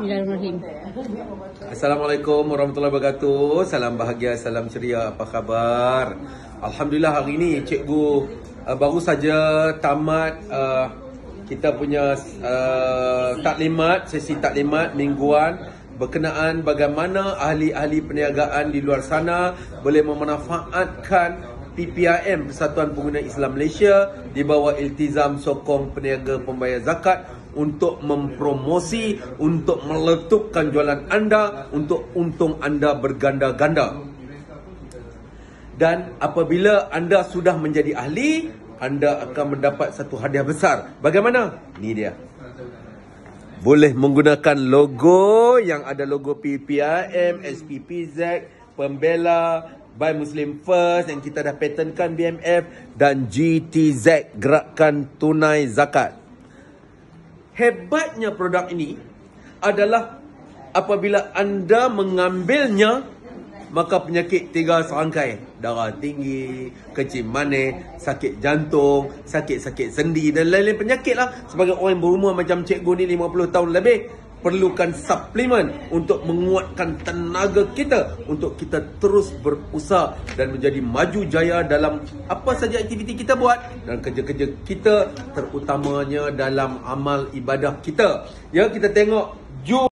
Bismillahirrahmanirrahim. Assalamualaikum warahmatullahi wabarakatuh. Salam bahagia, salam ceria. Apa khabar? Alhamdulillah hari ini cikgu baru saja tamat kita punya taklimat, sesi taklimat mingguan berkenaan bagaimana ahli-ahli perniagaan di luar sana boleh memanfaatkan PPIM, Persatuan Pengguna Islam Malaysia, di bawah iltizam sokong peniaga pembayar zakat untuk mempromosi, untuk meletupkan jualan anda, untuk untung anda berganda-ganda. Dan apabila anda sudah menjadi ahli, anda akan mendapat satu hadiah besar. Bagaimana? Ini dia. Boleh menggunakan logo yang ada logo PPIM, SPPZ, Pembela, Buy Muslim First yang kita dah patentkan BMF, dan GTZ, Gerakan Tunai Zakat. Hebatnya produk ini adalah apabila anda mengambilnya, maka penyakit 3 serangkai: darah tinggi, kencing manis, sakit jantung, sakit-sakit sendi dan lain-lain penyakit lah. Sebagai orang yang berumur macam cikgu ni 50 tahun lebih, perlukan suplemen untuk menguatkan tenaga kita, untuk kita terus berusaha dan menjadi maju jaya dalam apa saja aktiviti kita buat dan kerja-kerja kita, terutamanya dalam amal ibadah kita. Ya, kita tengok